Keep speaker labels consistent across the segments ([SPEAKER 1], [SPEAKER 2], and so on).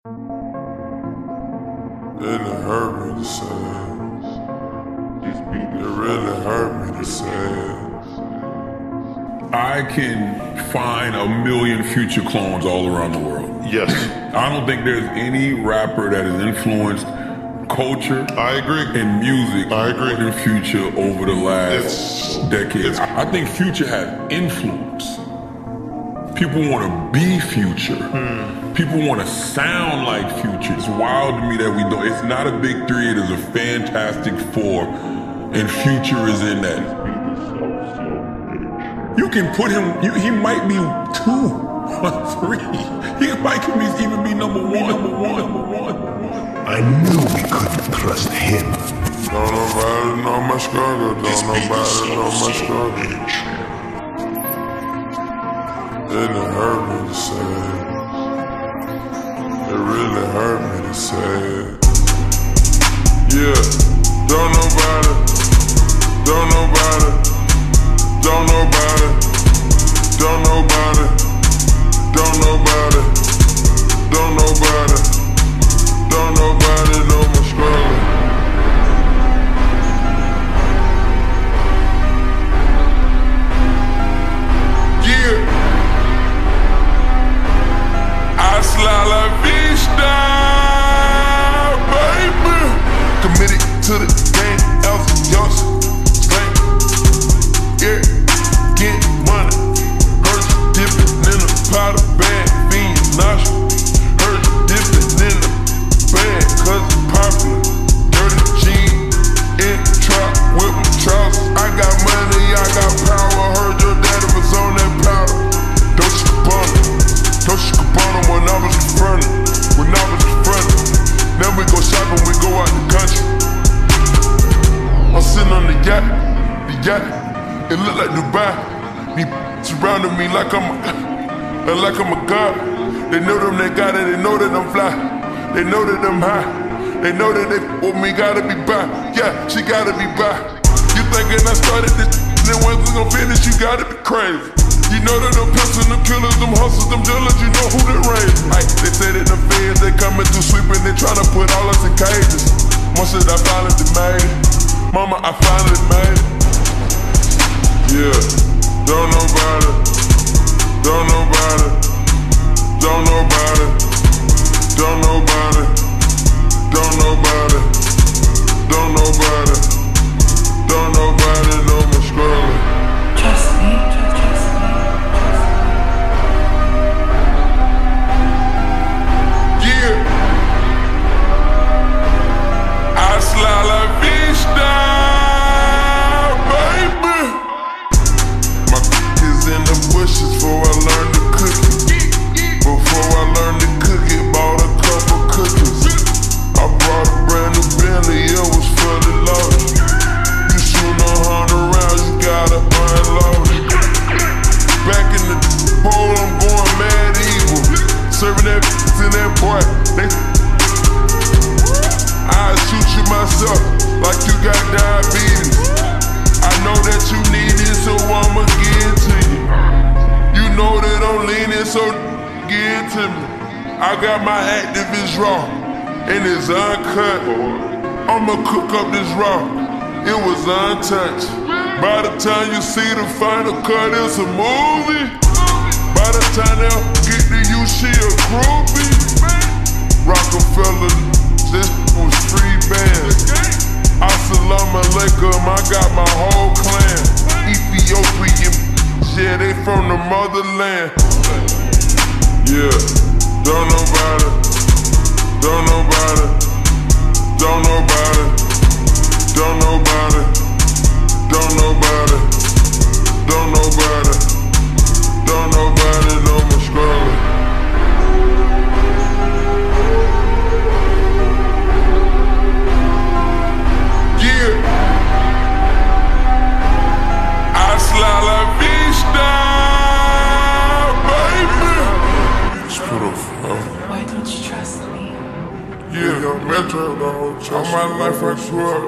[SPEAKER 1] And it hurt me to say it. It really hurt me to say it.
[SPEAKER 2] I can find a million Future clones all around the world.
[SPEAKER 1] Yes.
[SPEAKER 2] I don't think there's any rapper that has influenced culture
[SPEAKER 1] I agree.
[SPEAKER 2] and music
[SPEAKER 1] I agree.
[SPEAKER 2] in Future over the last decade. I think Future has influence. People want to be Future. People want to sound like Future. It's wild to me that we don't. It's not a big three, it is a fantastic four. And Future is in that. You can put him, he might be 2 or 3. He might even be number one.
[SPEAKER 3] I knew we couldn't trust him.
[SPEAKER 1] Don't nobody know my struggle. Don't nobody know my struggle. And it hurt me to say it. It really hurt me to say it. Yeah, don't nobody know my struggle. Yeah, 𝒔𝒊𝒏𝒕𝒓𝒐 baby. Committed to the game as a youngster. Yeah, get money. Heard you dipping in a pot of bag, being nauseous. Heard you dipping in the bag, cause it's popular. Dirty jeans in the trap with my trousers. I got money, I got power. Heard your daddy was on that powder. Don't you bum him when I was confronted. Now we go shopping, we go out the country. I'm sitting on the yacht. It look like Dubai. They surrounding me like I'm a god. They know them, they got it, they know that I'm fly. They know that I'm high. They know that they with me gotta be by. Yeah, she gotta be by. You thinking I started this, then once we gon' finish, you gotta be crazy. You know that them pistols, them killers, them hustlers, them dealers, you know who they raised. They say that the feds, they coming through sweeping, they tryna put all us in cages. Once that I finally made it, mama, I finally made it. Yeah, don't nobody know my struggle.
[SPEAKER 4] Trust me.
[SPEAKER 1] Yeah, 𝒔𝒊𝒏𝒕𝒓𝒐 baby. My is in the bushes before I learned to cook it. Before I learned to cook it, bought a couple cookies. I brought a brand new Bentley, it was fully loaded. You shoot 100 rounds, you gotta unload it. Back in the hole, I'm going mad evil. Serving that in that boy. I shoot you myself like you got diabetes. I know that you need it, so I'ma give it to you. You know that I'm leaning, so give it to me. I got my activist raw, and it's uncut. I'ma cook up this raw, it was untouched. By the time you see the final cut, it's a movie. By the time they'll get to you, she a groupie. Rockefeller, this was free band. Assalamu alaikum, I got my whole clan. Ethiopian, yeah, they from the motherland. Yeah, don't nobody know my struggle. Yeah, 𝒔𝒊𝒏𝒕𝒓𝒐 baby. It's beautiful.
[SPEAKER 4] Why don't you trust me?
[SPEAKER 1] Yeah, yo, Metro, all my life I grew up.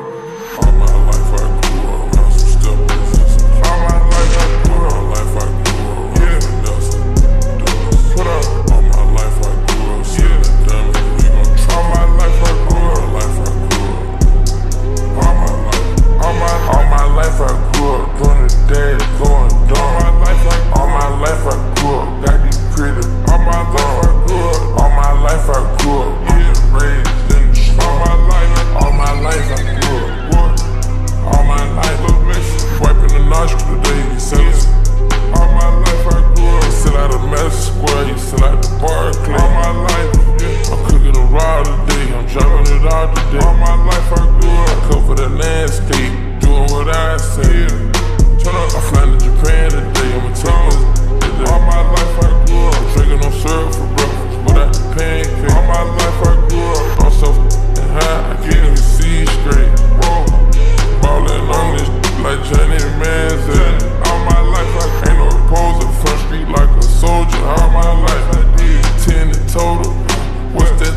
[SPEAKER 1] Yeah. Put up. All my life I grew up. Yeah.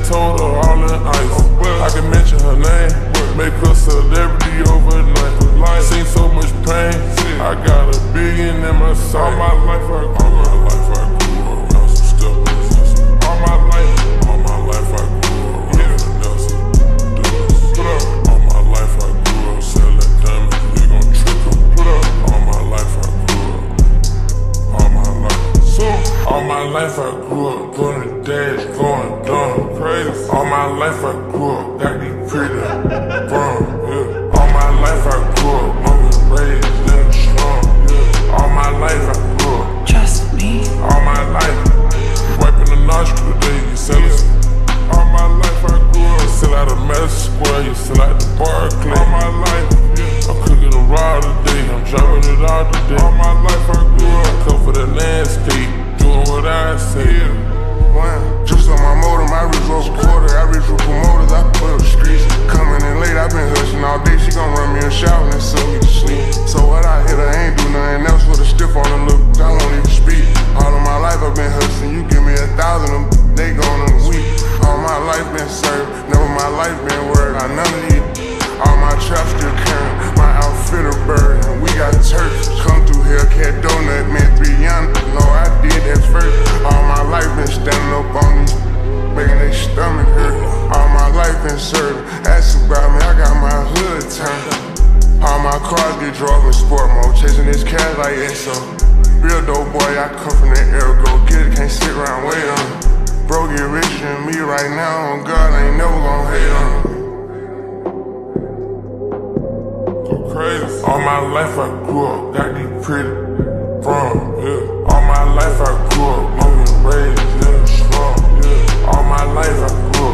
[SPEAKER 1] told her all in ice. I can mention her name, make her celebrity overnight. Seen so much pain, I got $1 billion in my sight. All my life I grew up on some steppers. All my life I grew up on Nelson. Put up. All my life I grew up selling diamonds, we gon' trick 'em. Put up. All my life I grew up. All my life. All my life I grew up doing the dash, going dumb, crazy. All my life I grew up, got these pretty from, yeah. All my life I grew up, I'm raised in the slum, yeah. All my life I grew up.
[SPEAKER 4] Trust me.
[SPEAKER 1] All my life, wiping the nostril today, you sell it. All my life I grew up, sell out of Metro Square, you sell out the Barclay. All my life, yeah. I'm cooking a raw today, I'm dropping it out today. All my life I grew up, cover the landscape, doing what I say.
[SPEAKER 5] Juice on my motor, my wrist was a quarter. I reach for promoters, I put up streets. Coming in late, I been hustling all day. She gon' run me a shower and suck me to sleep. So what I hit her, ain't do nothing else with a stiff on the look. I won't even speak. All of my life I been hustling. You give me 1,000, them they gone in a week. All my life been served, never my life been worried. None of these. All my traps still carrying, my outfit a bird. And we got turfs, come through here, cat donut, man, 3 young. No, I did that first. All my life been standing up on these, making they stomach hurt. All my life been serving, ask about me, I got my hood turned. All my cars get drove in sport mode, chasing this cash like 𝒔𝒐𝒏𝒏. Real dope boy, I come from that era, go get it, can't sit around, wait on it. Bro get richer than me right now, on God, I ain't never gon' hate on it.
[SPEAKER 1] Crazy. All my life I grew up, got these pretty from, yeah. All my life I grew up, I'm raised in the slum, yeah. All my life I grew